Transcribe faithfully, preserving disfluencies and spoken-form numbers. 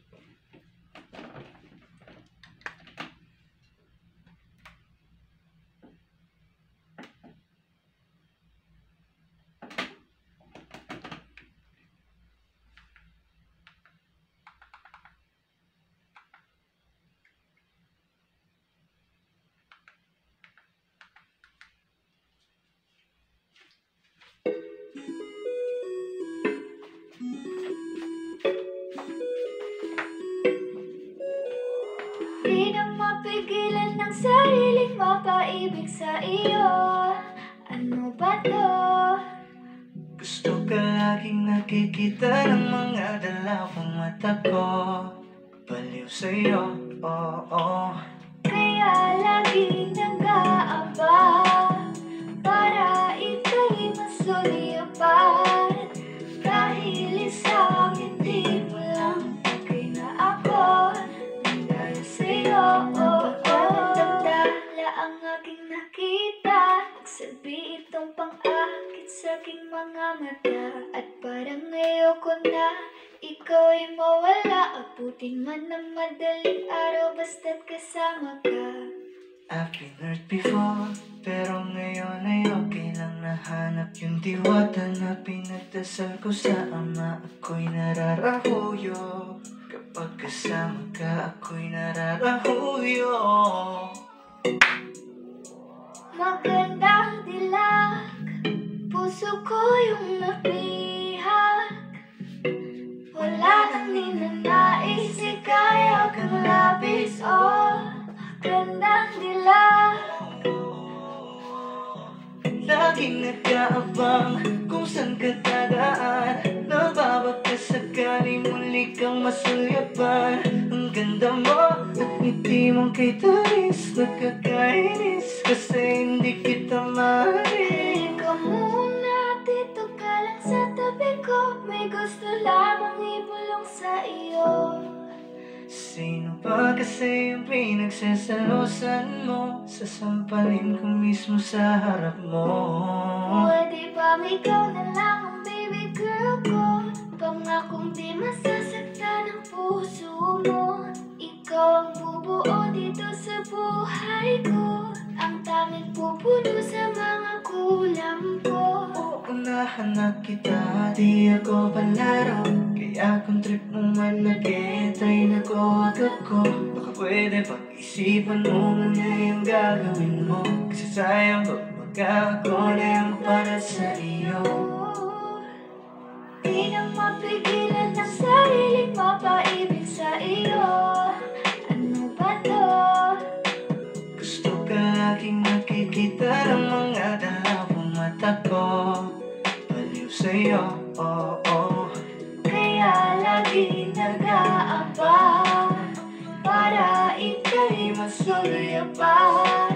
Di na mapigilan ng sariling mapaibig sa iyo. Ano ba to? Gusto ka laging nakikita ng mga dalawang mata ko. Baliw sa'yo, oo, oh, oh. Kaya laging nag-aaba para ika'y masulyapan. Dahil isang hindi mo lang bagay na ako. Dahil sa'yo, oh, oh. Nagdala ang aking nakita. Nagsabi itong pang-akit sa aking mga mata. At parang ayoko na ikaw ay mawala. Abutin man ng madaling araw basta't kasama ka. I've been hurt before, pero ngayon ay okay lang. Nahanap yung diwata na pinagdasal ko sa ama. Ako'y nararahuyo. Kapag kasama ka, ako'y nararahuyo. Magandang dilag, puso ko yung napihak. Wala nang ninanais, ikaya kang labis, oh. Magandang dilag. Laging nag-aabang kung saan ka dadaan. Nababaka sakali muli kang masulyapan. Ang ganda mo at ngiti mong kay taris. Nakakainis kasi hindi kita mahalin. Ikaw muna, dito ka lang sa tabi ko. May gusto lamang ibulong sa iyo. Sino ba kasi yung pinagsasalosan mo? Sasampalin ko mismo sa harap mo. Pwede ba ikaw na lang ang baby girl ko? Pangakong di masasaktan ang puso mo. Ikaw ang bubuo dito sa buhay ko. Ang tanging pupuno sa mga kulang ko. Uunahan na kita, di ako palaro. Kaya kung trip mo man nag-e-try na ko agad ko. Baka pwede pag-isipan mo muna yung gagawin mo. Kasi sayang kapag ako na yung para sa iyo. Di na mapigilan ng sariling mapaibig sa iyo. Ano ba to? Gusto ka laging nakikita ng mga dalawang mata ko. Baliw sa'yo, oo, oh, oh. Kaya laging nag-aaba para ika'y masulyapan.